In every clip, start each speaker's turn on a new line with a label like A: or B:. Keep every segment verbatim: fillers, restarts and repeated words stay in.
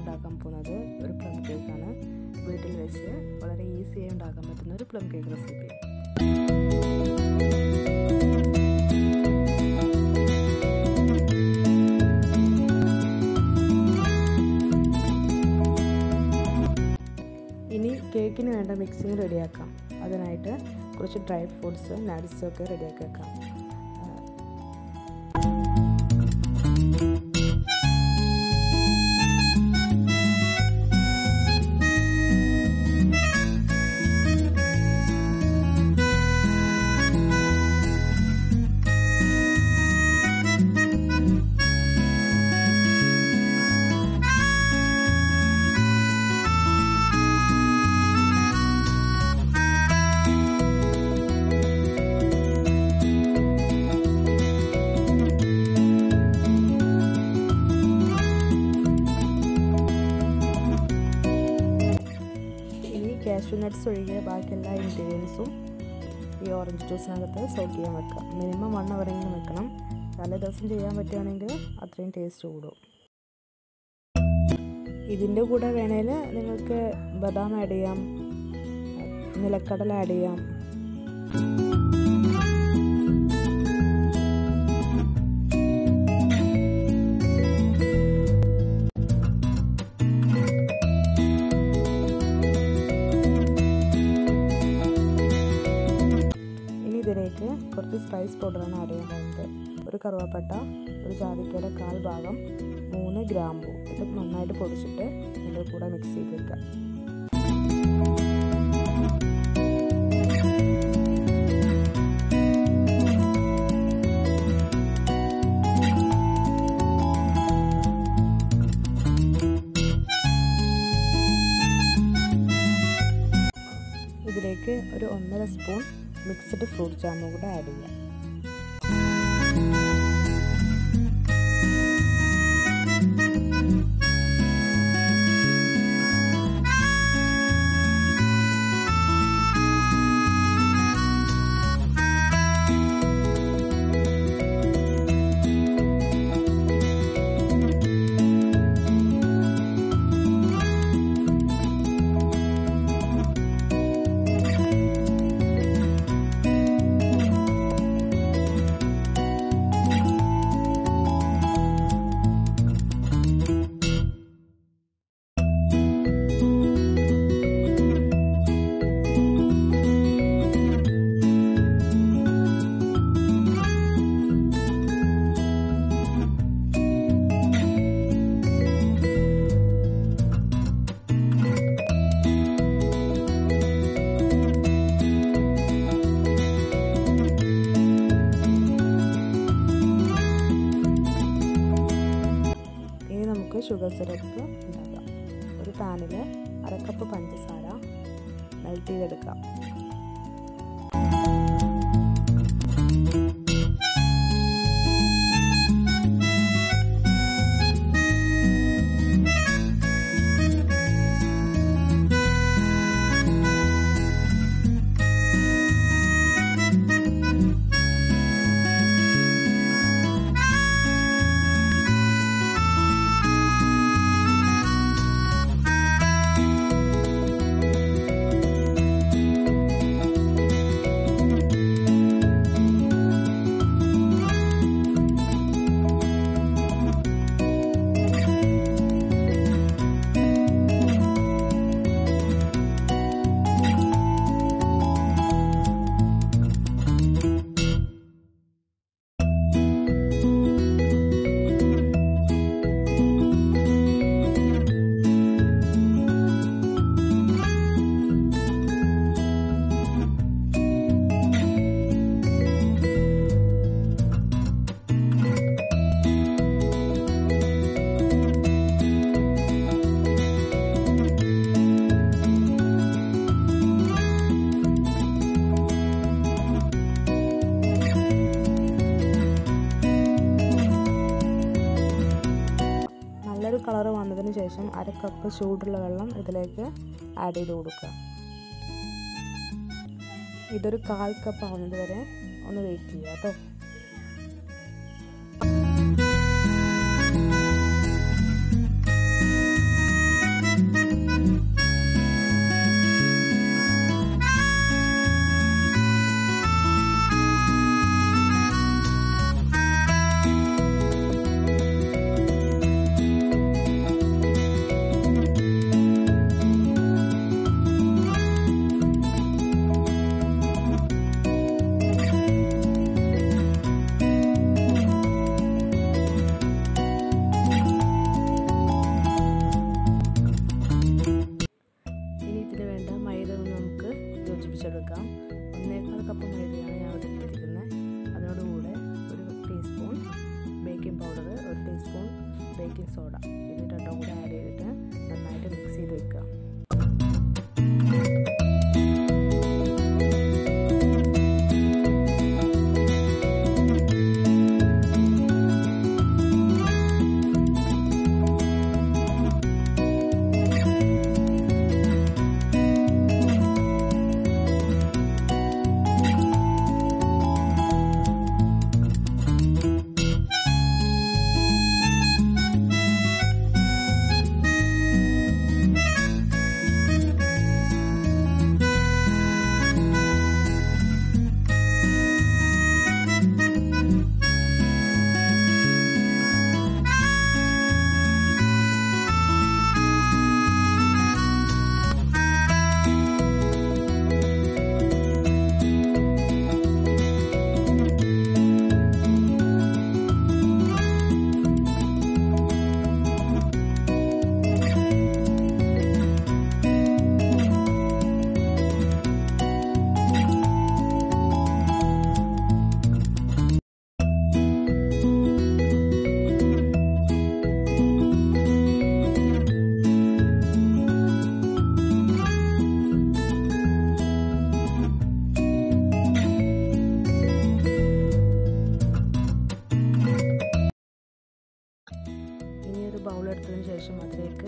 A: ഉണ്ടാക്കാൻ പോകുന്നത് ഒരു പ്ലം കേക്കാണ്. വീട്ടിൽ വെച്ച് വളരെ ഈസിയായി ഉണ്ടാക്കാൻ പറ്റുന്ന ഒരു പ്ലം കേക്ക് റെസിപ്പി. ഇനി കേക്കിന് വേണ്ട മിക്സിങ് റെഡിയാക്കാം. അതിനായിട്ട് കുറച്ച് ഡ്രൈ ഫ്രൂട്ട്സ് നട്ട്സൊക്കെ റെഡിയാക്കി വെക്കാം. കാഷ്യൂ നട്ട്സ് ഒഴികെ ബാക്കി എല്ലാ ഇൻഗ്രീഡിയൻസും ഈ ഓറഞ്ച് ജ്യൂസിനകത്ത് സോക്ക് ചെയ്യാൻ വെക്കാം. മിനിമം വൺ അവറെങ്കിലും വെക്കണം. തലേ ദിവസം ചെയ്യാൻ പറ്റുകയാണെങ്കിൽ അത്രയും ടേസ്റ്റ് കൂടും. ഇതിൻ്റെ കൂടെ വേണേൽ നിങ്ങൾക്ക് ബദാം ആഡ് ചെയ്യാം, നിലക്കടല ആഡ് ചെയ്യാം. ഇതിലേക്ക് കുറച്ച് സ്പൈസ് പൗഡറാണ് ആഡ് ചെയ്യാൻ പോകുന്നത്. ഒരു കറുവാപ്പട്ട, ഒരു ജാതിക്കയുടെ കാൽ ഭാഗം, മൂന്ന് ഗ്രാമ്പൂ. ഇത് നന്നായിട്ട് പൊടിച്ചിട്ട് ഇതിൻ്റെ കൂടെ മിക്സ് ചെയ്ത് വെക്കാം. ഇതിലേക്ക് ഒരു ഒന്നര സ്പൂൺ മിക്സ്ഡ് ഫ്രൂട്ട് ജാമും കൂടെ ആഡ് ചെയ്യാം. ഷുഗർ സിറപ്പ് ഉണ്ടാക്കാം. ഒരു പാനിൽ അര കപ്പ് പഞ്ചസാര മെൽറ്റ് ചെയ്തെടുക്കാം. നല്ലൊരു കളർ വന്നതിന് ശേഷം അര കപ്പ് ചൂടുള്ള വെള്ളം ഇതിലേക്ക് ആഡ് ചെയ്ത് കൊടുക്കുക. ഇതൊരു കാൽ കപ്പ് ആവുന്നത് വരെ ഒന്ന് വെയിറ്റ് ചെയ്യുക കേട്ടോ.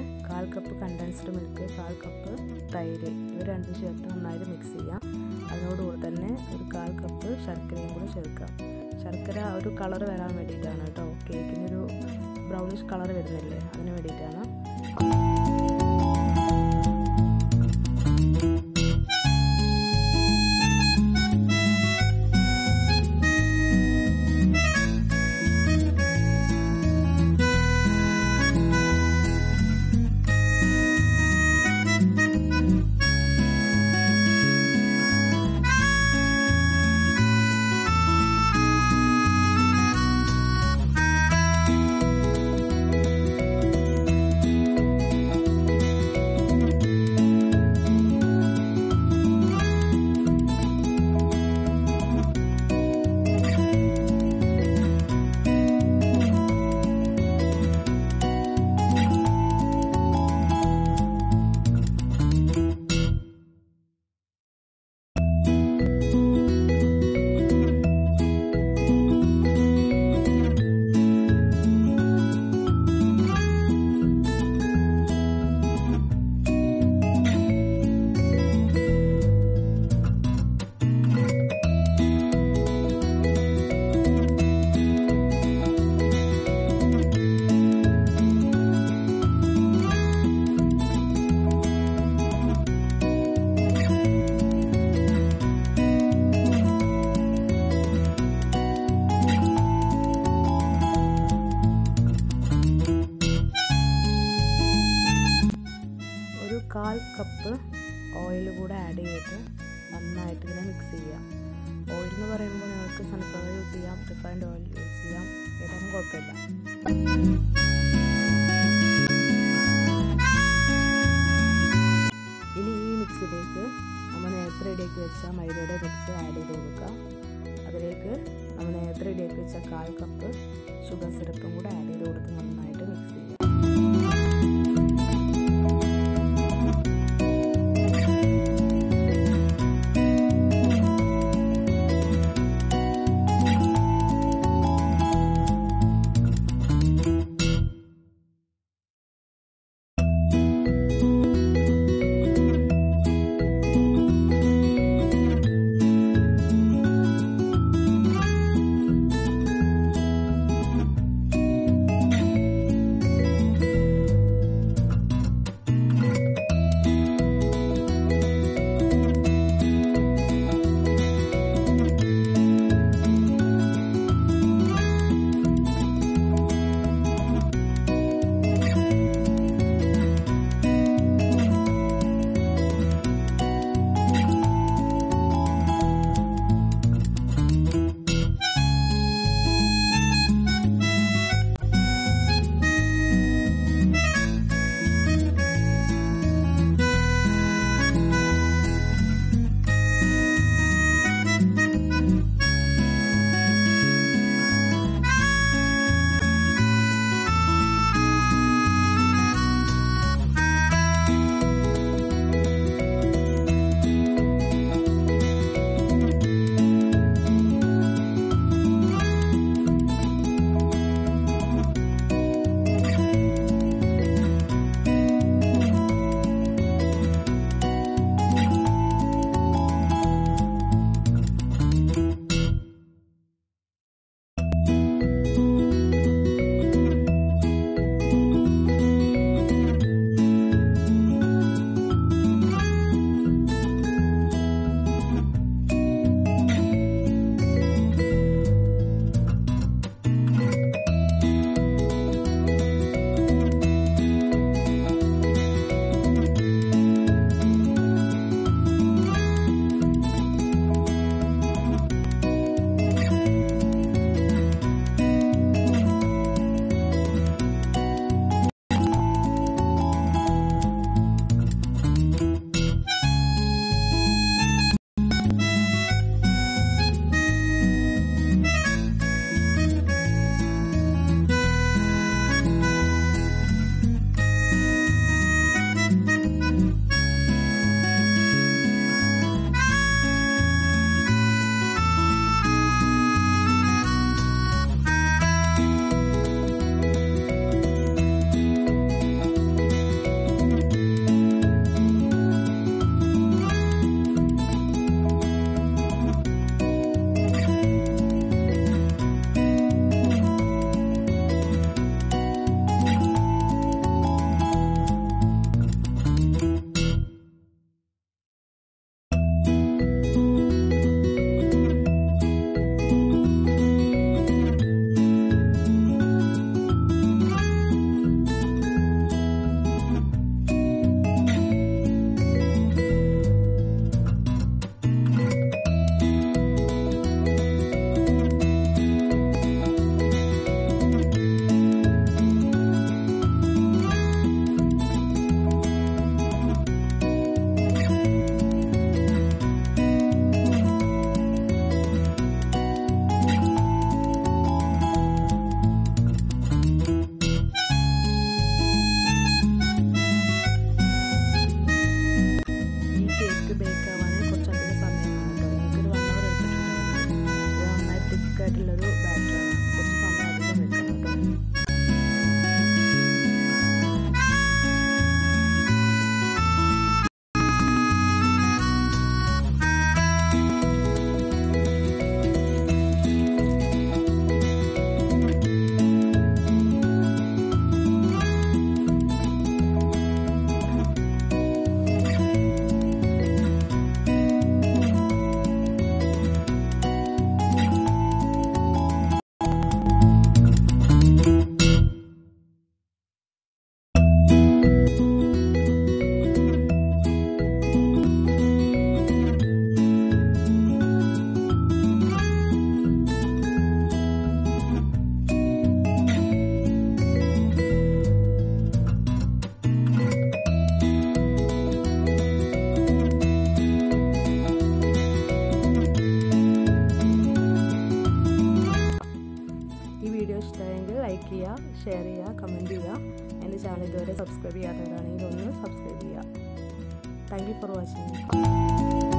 A: കാൽ കപ്പ് കണ്ടൻസ്ഡ് മിൽക്ക്, കാൽ കപ്പ് തൈര്, ഇവ രണ്ടും ചേർത്ത് നന്നായിട്ട് മിക്സ് ചെയ്യാം. അതിനോടുകൂടി തന്നെ ഒരു കാൽ കപ്പ് ശർക്കരയും കൂടെ ചേർക്കാം. ശർക്കര ഒരു കളർ വരാൻ വേണ്ടിയിട്ടാണ് കേട്ടോ, കേക്കിനൊരു ബ്രൗണിഷ് കളർ വരുന്നില്ലേ, അതിന് വേണ്ടിയിട്ടാണ്. കാൽ കപ്പ് ഓയിൽ കൂടെ ആഡ് ചെയ്തിട്ട് നന്നായിട്ട് ഇങ്ങനെ മിക്സ് ചെയ്യാം. ഓയിൽ എന്ന് പറയുമ്പോൾ നിങ്ങൾക്ക് സൺഫ്ലവർ യൂസ് ചെയ്യാം, റിഫൈൻഡ് ഓയിൽ യൂസ് ചെയ്യാം, ഏതായാലും കുഴപ്പമില്ല. ഇനി ഈ മിക്സിലേക്ക് നമ്മൾ നേരത്തെ റെഡിയാക്കി വെച്ച മൈദയുടെ മിക്സ് ആഡ് ചെയ്ത് കൊടുക്കുക. അതിലേക്ക് നമ്മൾ നേരത്തെ റെഡിയാക്കി വെച്ച കാൽ കപ്പ് ഷുഗർ സിറപ്പും കൂടെ ആഡ് ചെയ്ത് കൊടുത്ത് നന്നായിട്ട് മിക്സ് ചെയ്യാം. ഷെയർ ചെയ്യുക, കമൻറ്റ് ചെയ്യുക. എൻ്റെ ചാനൽ ഇതുവരെ സബ്സ്ക്രൈബ് ചെയ്യാത്തവരാണെങ്കിൽ ഒന്ന് സബ്സ്ക്രൈബ് ചെയ്യുക. Thank you for watching.